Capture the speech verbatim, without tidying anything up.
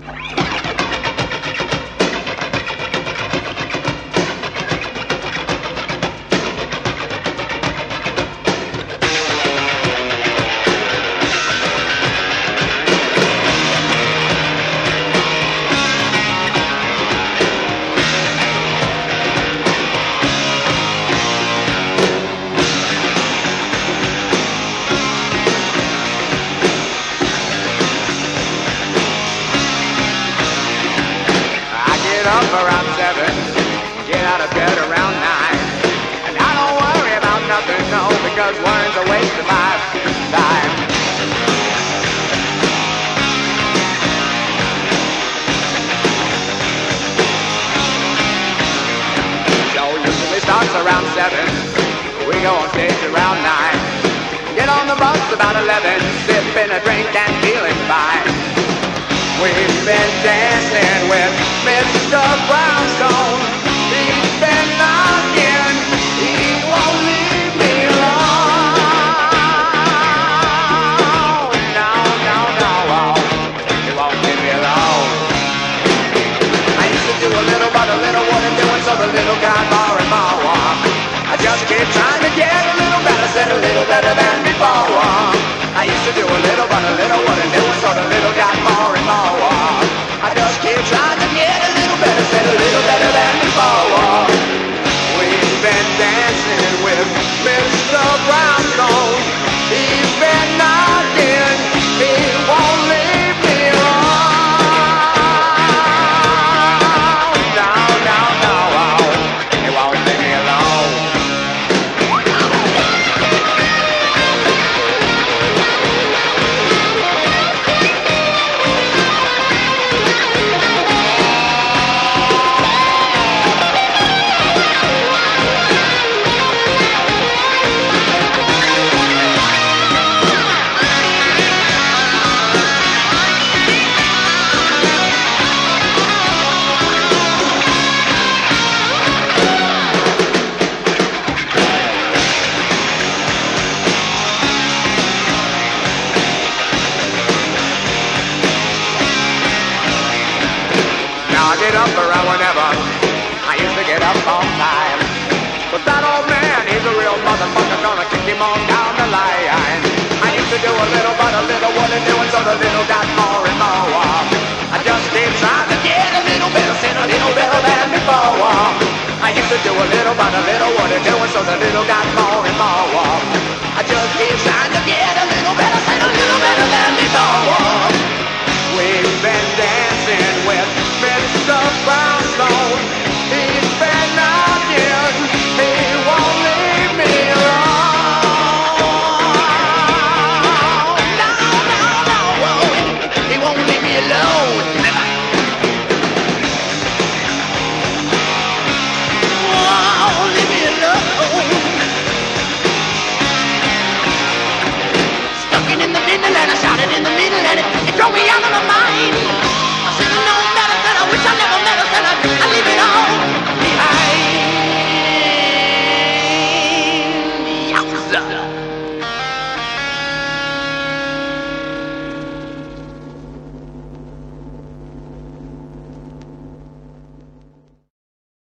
Around seven, get out of bed around nine, and I don't worry about nothing, no, because worrying's a waste of my time. Show usually starts around seven, we go on stage around nine, get on the bus about eleven, sipping a drink and feeling fine. We've been dancing with Mister Brownstone. He's been knocking, he won't leave me alone. No, no, no, oh, he won't leave me alone. I used to do a little, but a little wasn't doing, so the little got more and more. I just keep trying to get a little better, said a little better than before. I used to do a little, but a little wasn't doing, so the little got more and more. I just keep trying to get a little better, said a little better than before. We've been dancing with Mister Brownstone. He's been knocking, he won't leave me alone. No, no, no, oh, he won't leave me alone. I get up around whenever I used to get up on time, but that old man, he's a real motherfucker, gonna kick him on down the line. I used to do a little, but a little wasn't doing, so the little got more and more. I just keep trying to get a little better, said a little better than before. I used to do a little, but a little wasn't doing, so the little got more and more. I just keep trying to get a little better, said a little better than before. We've been dancing with Mister Brownstone. He's been knocking, he won't leave me alone. No, no, no, he won't leave me alone. Won't leave me alone. Stuck it in the middle and I shot it in the middle and it, it drove me out of my mind.